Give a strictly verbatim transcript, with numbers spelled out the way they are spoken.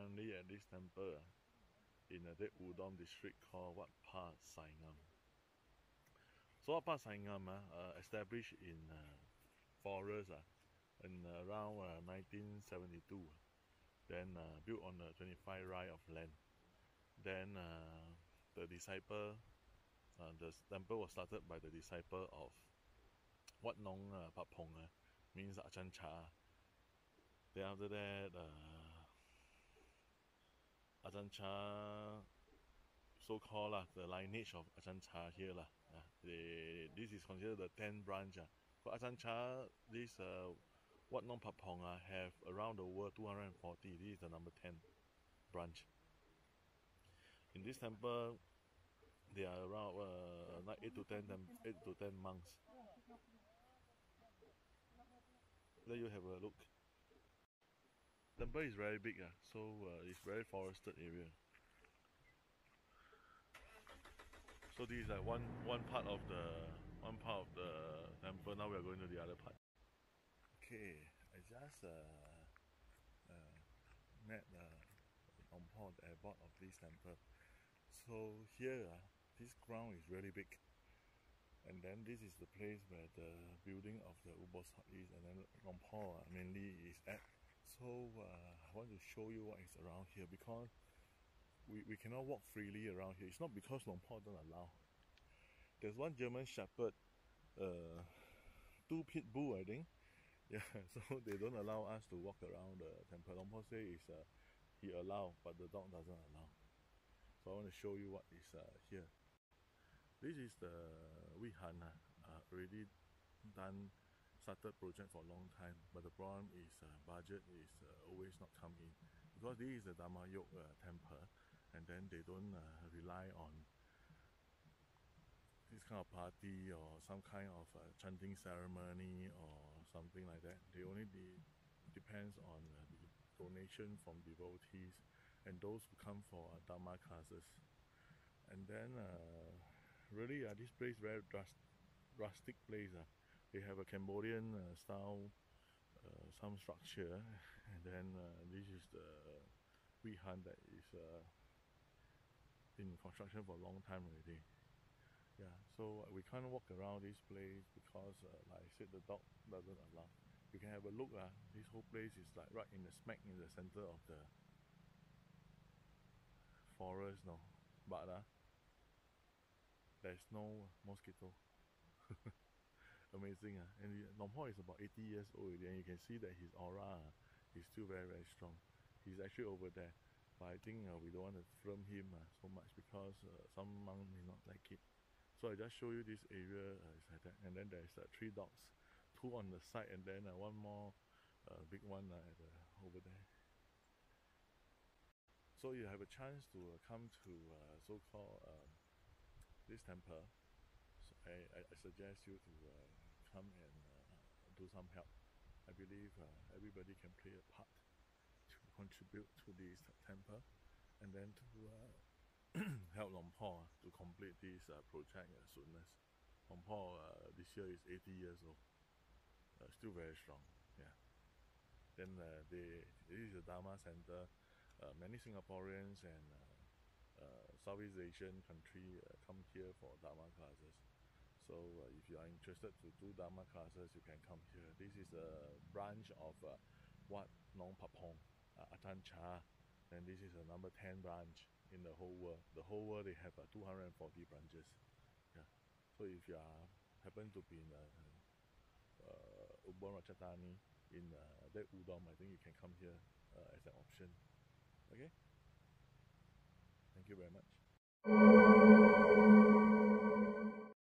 currently at this temple uh, in uh, the Udon district called Wat Pa Saingam. So Wat Pa Saingam uh, uh, established in uh, forest uh, in uh, around uh, nineteen seventy-two. Then uh, built on the twenty-five rai of land. Then uh, the disciple, uh, the temple was started by the disciple of Wat Nong uh, Pat Pong, uh, means Ajahn Chah. Then after that, uh, Ajahn Chah, so-called uh, the lineage of Ajahn Chah here. Uh, they, this is considered the tenth branch. Uh. For Ajahn Chah, this uh, Wat Nong Pat Pong uh, have around the world two hundred forty. This is the number ten branch. In this temple, there are around uh, like eight to ten, eight to ten monks. Let you have a look. The temple is very big, uh, so uh, it's very forested area. So this is like one one part of the one part of the temple. Now we are going to the other part. Okay, I just uh, uh, met uh, on board the airport of this temple. So here, uh, this ground is really big, and then this is the place where the building of the Ubosat is, and then Longpo uh, mainly is at. So uh, I want to show you what is around here, because we, we cannot walk freely around here. It's not because Longpo don't allow. There's one German Shepherd, uh, two pit bull, I think. Yeah, so they don't allow us to walk around the temple. Longpo say is uh, he allow, but the dog doesn't allow. So I want to show you what is uh, here. This is the Vihan, uh, already done, started project for a long time, but the problem is uh, budget is uh, always not come in, because this is the Dharma Yok uh, temple, and then they don't uh, rely on this kind of party or some kind of uh, chanting ceremony or something like that. They only de depends on uh, the donation from devotees and those who come for uh, Dharma classes. And then uh, really uh, this place very drastic, drastic place. Uh. They have a Cambodian uh, style uh, some structure, and then uh, this is the Vihan that is uh, in construction for a long time already. Yeah, so we can't walk around this place because uh, like I said, the dog doesn't allow. You can have a look. Uh, this whole place is like right in the smack in the center of the forest, no, but uh, there's no mosquito. Amazing, uh. And Longpo is about eighty years old already, and you can see that his aura uh, is still very very strong. He's actually over there, but I think uh, we don't want to film him uh, so much because uh, some monk may not like it. So I just show you this area uh, is like that, and then there's uh, three dogs, two on the side, and then uh, one more uh, big one uh, at the, over there. So you have a chance to uh, come to uh, so-called um, this temple. So I, I, I suggest you to uh, come and uh, do some help. I believe uh, everybody can play a part to contribute to this temple, and then to uh, help Longpo to complete this uh, project as soon as. Longpo uh, this year is eighty years old, uh, still very strong. Yeah. Then uh, they, this is a Dharma center. Uh, many Singaporeans and uh, uh, Southeast Asian country uh, come here for Dharma classes. So uh, if you are interested to do Dharma classes, you can come here. This is a branch of uh, Wat Nong Pat Pong, uh, Ajahn Chah, and this is a number ten branch in the whole world. The whole world they have uh, two hundred forty branches. Yeah. So if you are happen to be in uh, uh, Ubon Ratchathani in uh, that Udon, I think you can come here uh, as an option. Okay. Thank you very much.